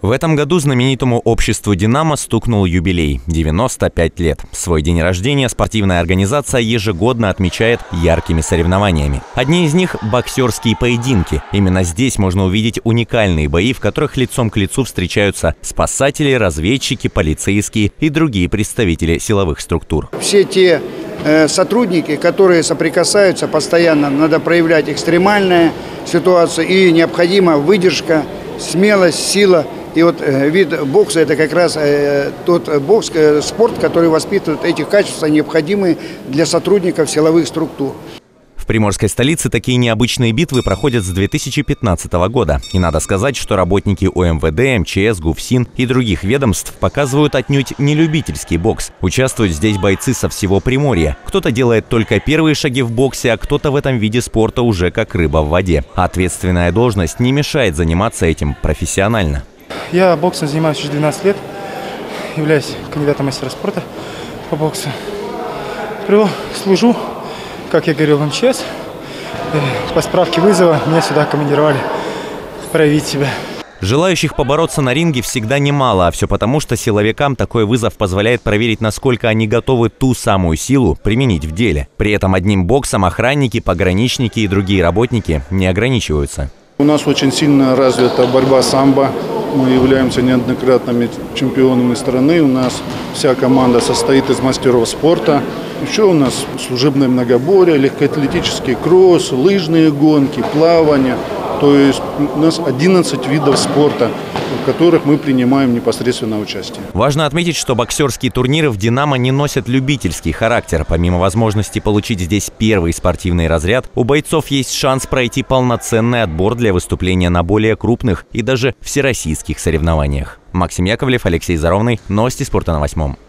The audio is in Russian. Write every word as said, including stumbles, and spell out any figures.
В этом году знаменитому обществу «Динамо» стукнул юбилей – девяносто пять лет. Свой день рождения спортивная организация ежегодно отмечает яркими соревнованиями. Одни из них – боксерские поединки. Именно здесь можно увидеть уникальные бои, в которых лицом к лицу встречаются спасатели, разведчики, полицейские и другие представители силовых структур. Все те э, сотрудники, которые соприкасаются постоянно, надо проявлять экстремальную ситуацию, и необходима выдержка, смелость, сила. И вот э, вид бокса – это как раз э, тот бокс, э, спорт, который воспитывает эти качества, необходимые для сотрудников силовых структур. В приморской столице такие необычные битвы проходят с две тысячи пятнадцатого года. И надо сказать, что работники О Эм Вэ Дэ, Эм Че Эс, ГУФСИН и других ведомств показывают отнюдь не любительский бокс. Участвуют здесь бойцы со всего Приморья. Кто-то делает только первые шаги в боксе, а кто-то в этом виде спорта уже как рыба в воде. А ответственная должность не мешает заниматься этим профессионально. Я боксом занимаюсь уже двенадцать лет, являюсь кандидатом мастера спорта по боксу. Служу, как я говорил, в Эм Че Эс. По справке вызова меня сюда командировали проявить себя. Желающих побороться на ринге всегда немало, а все потому, что силовикам такой вызов позволяет проверить, насколько они готовы ту самую силу применить в деле. При этом одним боксом охранники, пограничники и другие работники не ограничиваются. У нас очень сильно развита борьба самбо. Мы являемся неоднократными чемпионами страны. У нас вся команда состоит из мастеров спорта. Еще у нас служебное многоборье, легкоатлетический кросс, лыжные гонки, плавание. То есть у нас одиннадцать видов спорта, в которых мы принимаем непосредственное участие. Важно отметить, что боксерские турниры в «Динамо» не носят любительский характер. Помимо возможности получить здесь первый спортивный разряд, у бойцов есть шанс пройти полноценный отбор для выступления на более крупных и даже всероссийских соревнованиях. Максим Яковлев, Алексей Заровный. Новости спорта на восьмом.